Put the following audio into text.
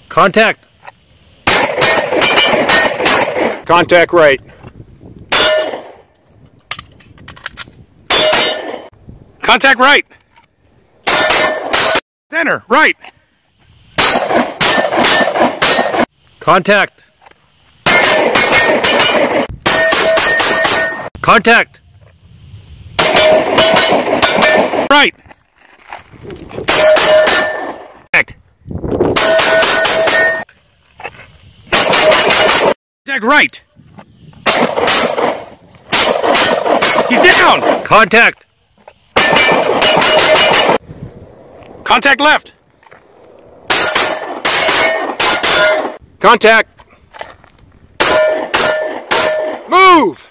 Contact. Contact right. Contact right. Center, right. Contact. Contact. Right. Contact. Contact right. He's down. Contact. Contact left. Contact. Move.